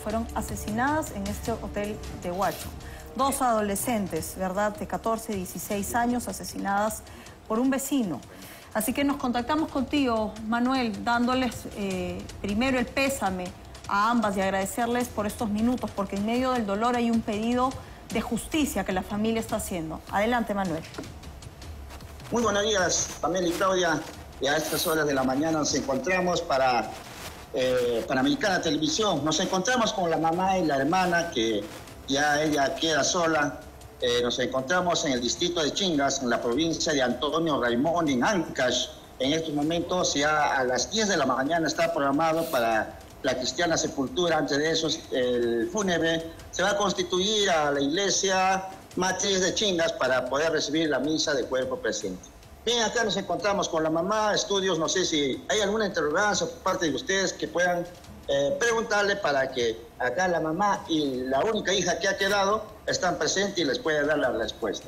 fueron asesinadas en este hotel de Huacho. Dos adolescentes, ¿verdad?, de 14 y 16 años, asesinadas por un vecino. Así que nos contactamos contigo, Manuel, dándoles primero el pésame a ambas y agradecerles por estos minutos, porque en medio del dolor hay un pedido de justicia que la familia está haciendo. Adelante, Manuel. Muy buenos días, Pamela y Claudia. Y a estas horas de la mañana nos encontramos para Panamericana Televisión. Nos encontramos con la mamá y la hermana, que ya ella queda sola. Nos encontramos en el distrito de Chingas, en la provincia de Antonio Raimón, en Ancash. En estos momentos, ya a las 10 de la mañana está programado para la cristiana sepultura. Antes de eso, el fúnebre se va a constituir a la iglesia matriz de Chingas para poder recibir la misa de cuerpo presente. Bien, acá nos encontramos con la mamá. Estudios, no sé si hay alguna interrogancia por parte de ustedes que puedan preguntarle, para que acá la mamá y la única hija que ha quedado están presentes y les puede dar la respuesta.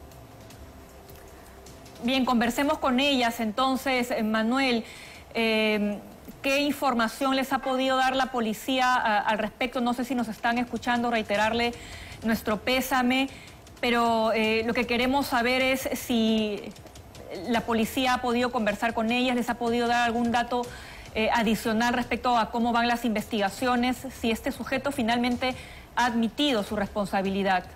Bien, conversemos con ellas entonces, Manuel. ¿Qué información les ha podido dar la policía al respecto? No sé si nos están escuchando, reiterarle nuestro pésame, pero lo que queremos saber es si la policía ha podido conversar con ellas, les ha podido dar algún dato adicional respecto a cómo van las investigaciones, si este sujeto finalmente ha admitido su responsabilidad.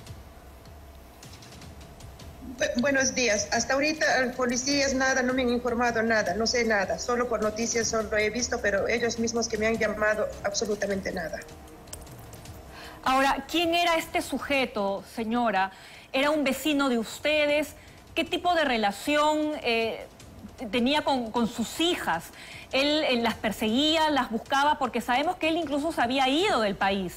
Buenos días. Hasta ahorita policías nada, no me han informado nada, no sé nada. Solo por noticias solo he visto, pero ellos mismos que me han llamado, absolutamente nada. Ahora, ¿quién era este sujeto, señora? ¿Era un vecino de ustedes? ¿Qué tipo de relación tenía con sus hijas? ¿Él las perseguía, las buscaba? Porque sabemos que él incluso se había ido del país.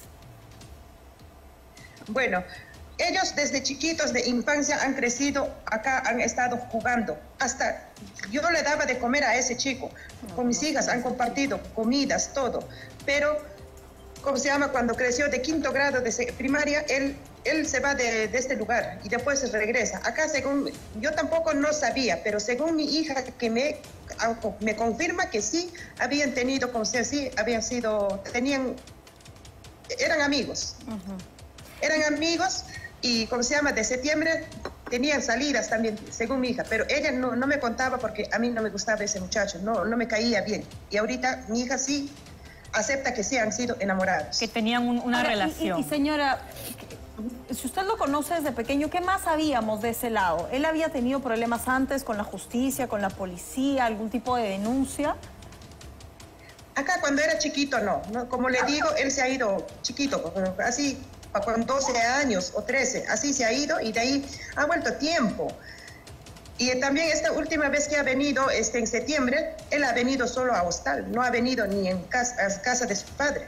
Bueno, ellos desde chiquitos, de infancia, han crecido acá, han estado jugando. Hasta yo le daba de comer a ese chico. Con mis hijas han compartido comidas, todo. Pero, ¿cómo se llama? Cuando creció de 5º grado de primaria, él se va de este lugar y después regresa. Acá, según, yo tampoco no sabía, pero según mi hija que me confirma que sí habían tenido, como sea, sí habían sido, eran amigos. Eran amigos y, como se llama, de septiembre tenían salidas también, según mi hija, pero ella no me contaba porque a mí no me gustaba ese muchacho, no me caía bien. Y ahorita mi hija sí acepta que sí han sido enamorados. Que tenían una relación. Y señora, si usted lo conoce desde pequeño, ¿qué más sabíamos de ese lado? ¿Él había tenido problemas antes con la justicia, con la policía, algún tipo de denuncia? Acá cuando era chiquito no. Como le digo, él se ha ido chiquito, así con 12 años o 13, así se ha ido y de ahí ha vuelto a tiempo. Y también esta última vez que ha venido, en septiembre, él ha venido solo a hostal, no ha venido ni en casa de su padre.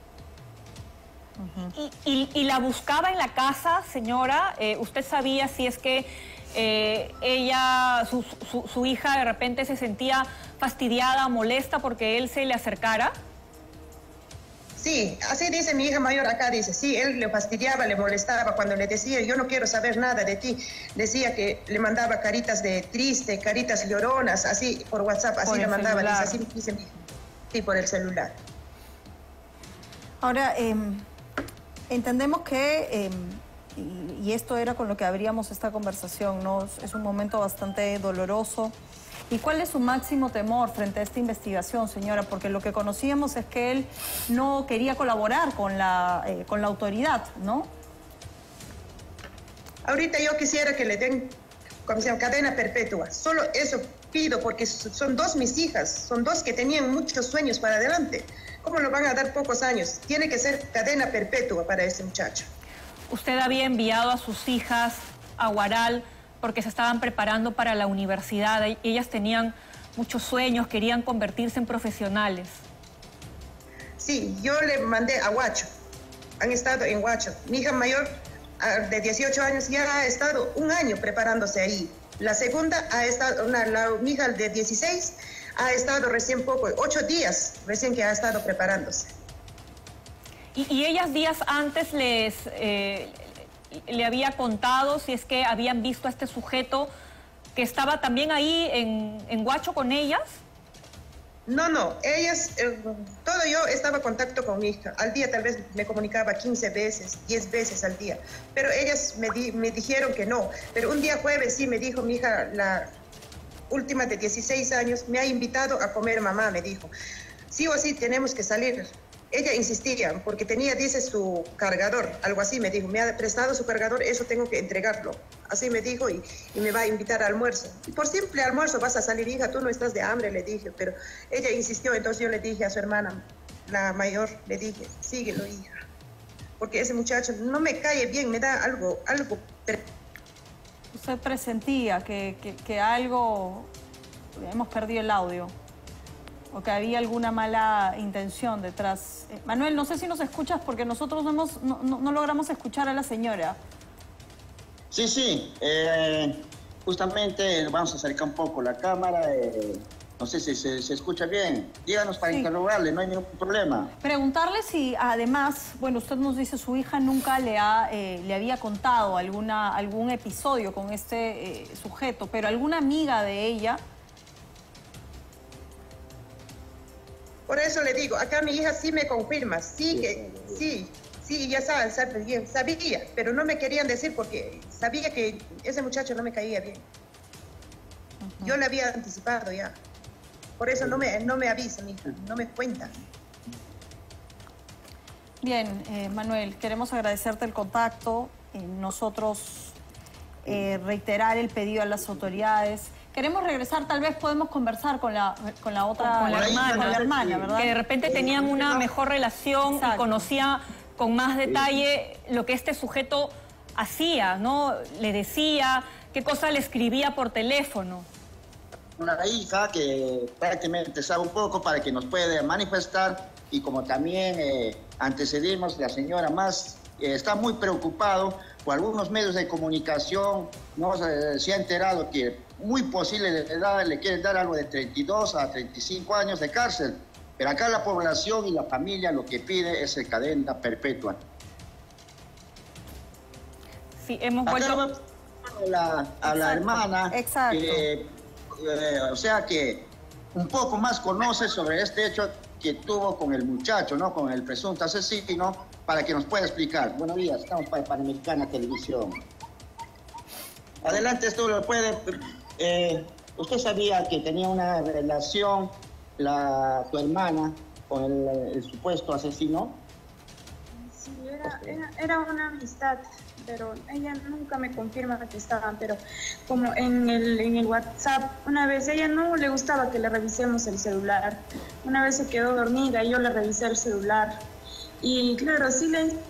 ¿Y la buscaba en la casa, señora? ¿Usted sabía si es que su hija de repente se sentía fastidiada, molesta porque él se le acercara? Sí, así dice mi hija mayor acá, dice, sí, él le fastidiaba, le molestaba cuando le decía, yo no quiero saber nada de ti. Decía que le mandaba caritas de triste, caritas lloronas, así por WhatsApp, así le mandaba, dice, así dice mi hija, sí, por el celular. Ahora, entendemos que, y esto era con lo que abríamos esta conversación, ¿no? Es un momento bastante doloroso. ¿Y cuál es su máximo temor frente a esta investigación, señora? Porque lo que conocíamos es que él no quería colaborar con la autoridad, ¿no? Ahorita yo quisiera que le den, como se llama, cadena perpetua. Solo eso pido, porque son dos mis hijas, son dos que tenían muchos sueños para adelante. ¿Cómo lo van a dar pocos años? Tiene que ser cadena perpetua para ese muchacho. Usted había enviado a sus hijas a Huaral porque se estaban preparando para la universidad. Ellas tenían muchos sueños, querían convertirse en profesionales. Sí, yo le mandé a Huacho. Han estado en Huacho. Mi hija mayor, de 18 años, ya ha estado 1 año preparándose ahí. La segunda ha estado, mi hija de 16, ha estado recién poco, 8 días recién que ha estado preparándose. ¿Y ellas días antes le había contado si es que habían visto a este sujeto que estaba también ahí en Huacho con ellas? No, ellas, todo yo estaba en contacto con mi hija. Al día tal vez me comunicaba 15 veces, 10 veces al día. Pero ellas me dijeron que no. Pero un día jueves sí me dijo mi hija, la última de 16 años, me ha invitado a comer mamá, me dijo. Sí o sí tenemos que salir. Ella insistía porque tenía, dice, su cargador, algo así me dijo. Me ha prestado su cargador, eso tengo que entregarlo. Así me dijo y me va a invitar al almuerzo. Y por simple almuerzo vas a salir, hija, tú no estás de hambre, le dije. Pero ella insistió, entonces yo le dije a su hermana, la mayor, le dije, síguelo, hija. Porque ese muchacho no me cae bien, me da algo. ¿Usted presentía que algo, hemos perdido el audio, o que había alguna mala intención detrás? Manuel, no sé si nos escuchas porque nosotros no logramos escuchar a la señora. Sí, justamente vamos a acercar un poco la cámara. No sé si se escucha bien. Díganos para interrogarle, no hay ningún problema. Preguntarle si además, bueno, usted nos dice su hija nunca le había contado algún episodio con este sujeto, pero alguna amiga de ella. Por eso le digo, acá mi hija sí me confirma, sí, ya sabía, pero no me querían decir porque sabía que ese muchacho no me caía bien. Yo le había anticipado ya. Por eso no me avisa, mi hija, no me cuenta. Bien, Manuel, queremos agradecerte el contacto. Nosotros reiterar el pedido a las autoridades. Queremos regresar, tal vez podemos conversar con la otra, con la hermana, ¿verdad? Que de repente tenían una mejor relación. Exacto. Y conocía con más detalle lo que este sujeto hacía, ¿no? Le decía, qué cosa le escribía por teléfono. Una hija que prácticamente sabe un poco para que nos pueda manifestar, y como también antecedimos, la señora más está muy preocupado por algunos medios de comunicación, ¿no? Se ha enterado que muy posible le quieren dar algo de 32 a 35 años de cárcel, pero acá la población y la familia lo que pide es cadena perpetua. Sí, hemos vuelto a la hermana. Exacto. O sea que un poco más conoce sobre este hecho que tuvo con el muchacho, ¿no? Con el presunto asesino, para que nos pueda explicar. Buenos días, estamos para Panamericana Televisión. Adelante, esto lo puede. ¿Usted sabía que tenía una relación tu hermana con el supuesto asesino? Sí, era una amistad, pero ella nunca me confirma que estaban, pero como en el WhatsApp, una vez ella no le gustaba que le revisemos el celular. Una vez se quedó dormida y yo le revisé el celular. Y claro, sí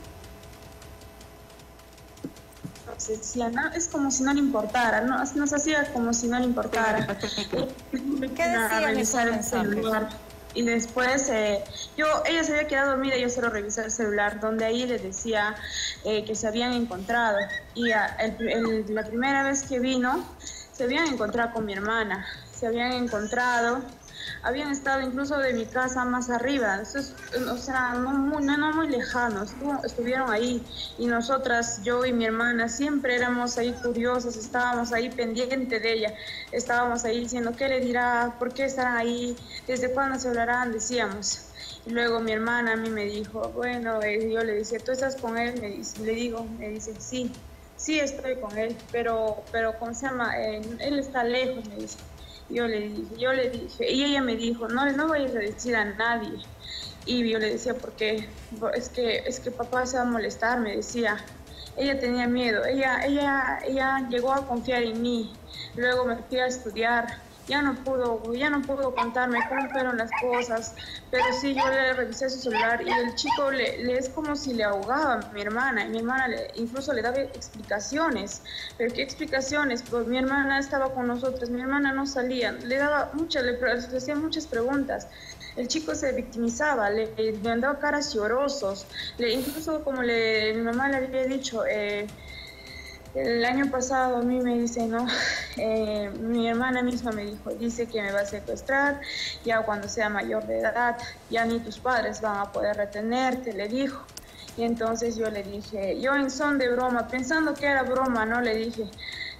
decía, no, es como si no le importara, ¿no? Nos hacía como si no le importara. ¿Qué decía revisar el celular? Y después, ella se había quedado dormida y yo solo revisé el celular, donde ahí le decía que se habían encontrado. Y la primera vez que vino, se habían encontrado con mi hermana, se habían encontrado, habían estado incluso de mi casa más arriba, entonces, o sea, no muy lejanos, estuvieron ahí. Y nosotras, yo y mi hermana, siempre éramos ahí curiosas, estábamos ahí pendientes de ella, estábamos ahí diciendo, ¿qué le dirá? ¿Por qué estarán ahí? ¿Desde cuándo se hablarán? Decíamos. Y luego mi hermana a mí me dijo, bueno, yo le decía, ¿tú estás con él? Me dice, sí estoy con él, pero ¿cómo se llama? Él está lejos, me dice. Yo le dije, y ella me dijo, no vayas a decir a nadie. Y yo le decía, ¿por qué? Es que papá se va a molestar, me decía. Ella tenía miedo, ella llegó a confiar en mí. Luego me fui a estudiar, ya no pudo contarme cómo fueron las cosas, pero sí, yo le revisé su celular y el chico le es como si le ahogaba a mi hermana, y mi hermana incluso le daba explicaciones. ¿Pero qué explicaciones? Pues mi hermana estaba con nosotros, mi hermana no salía, le hacía muchas preguntas. El chico se victimizaba, le mandaba caras llorosos, incluso como mi mamá le había dicho, el año pasado a mí me dice, no, mi hermana misma me dice que me va a secuestrar, ya cuando sea mayor de edad, ya ni tus padres van a poder retenerte, le dijo. Y entonces yo le dije, yo en son de broma, pensando que era broma, ¿no? Le dije,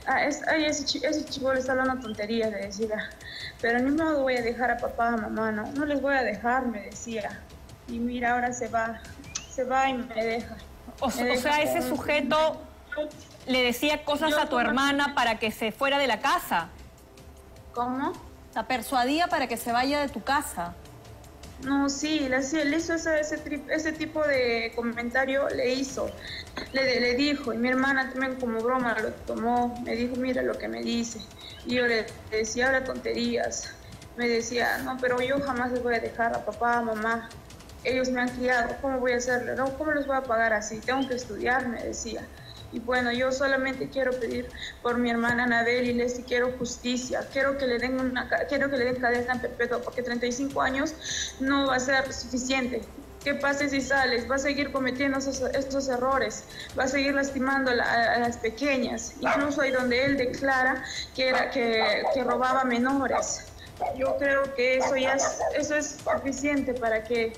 ese chico le está hablando tonterías, le decía. Pero ni modo voy a dejar a papá, a mamá, no les voy a dejar, me decía. Y mira, ahora se va y me deja. O sea, ese sujeto le decía cosas a tu hermana para que se fuera de la casa. ¿Cómo? La persuadía para que se vaya de tu casa. No, sí, él hizo ese tipo de comentario, le hizo. Le dijo, y mi hermana también como broma lo tomó, me dijo, mira lo que me dice. Y yo le decía, ahora tonterías. Me decía, no, pero yo jamás les voy a dejar a papá, a mamá. Ellos me han criado, ¿cómo voy a hacerlo? No, ¿cómo les voy a pagar así? Tengo que estudiar, me decía. Y bueno, yo solamente quiero pedir por mi hermana Anabel y Leslie, quiero justicia, quiero que le den cadena perpetua, porque 35 años no va a ser suficiente. ¿Qué pasa si sales? Va a seguir cometiendo estos errores, va a seguir lastimando a las pequeñas, incluso ahí donde él declara que robaba menores. Yo creo que eso es suficiente para que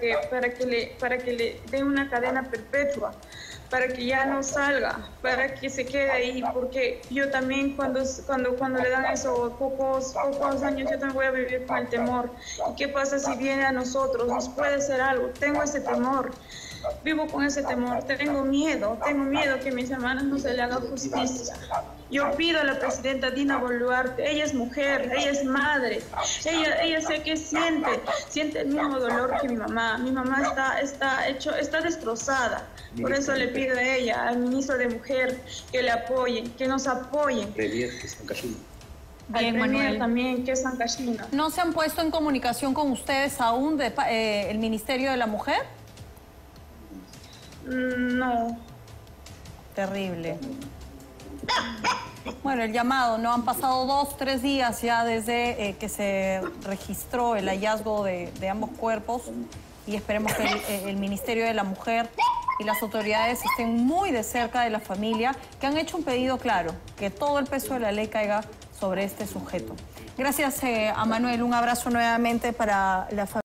le den una cadena perpetua, para que ya no salga, para que se quede ahí, porque yo también cuando le dan esos pocos años, yo también voy a vivir con el temor. ¿Y qué pasa si viene a nosotros? ¿Nos puede hacer algo? Tengo ese temor. Vivo con ese temor, tengo miedo que a mis hermanas no se le haga justicia. Yo pido a la presidenta Dina Boluarte, ella es mujer, ella es madre, ella sé que siente el mismo dolor que mi mamá. Mi mamá está destrozada, por eso le pido a ella, al ministro de Mujer, que le apoyen, que nos apoyen. Bien, al Manuel. También, que es Sancashina. ¿No se han puesto en comunicación con ustedes aún el Ministerio de la Mujer? No. Terrible. Bueno, el llamado, ¿no? Han pasado 2, 3 días ya desde que se registró el hallazgo de ambos cuerpos y esperemos que el Ministerio de la Mujer y las autoridades estén muy de cerca de la familia, que han hecho un pedido claro, que todo el peso de la ley caiga sobre este sujeto. Gracias a Manuel, un abrazo nuevamente para la familia.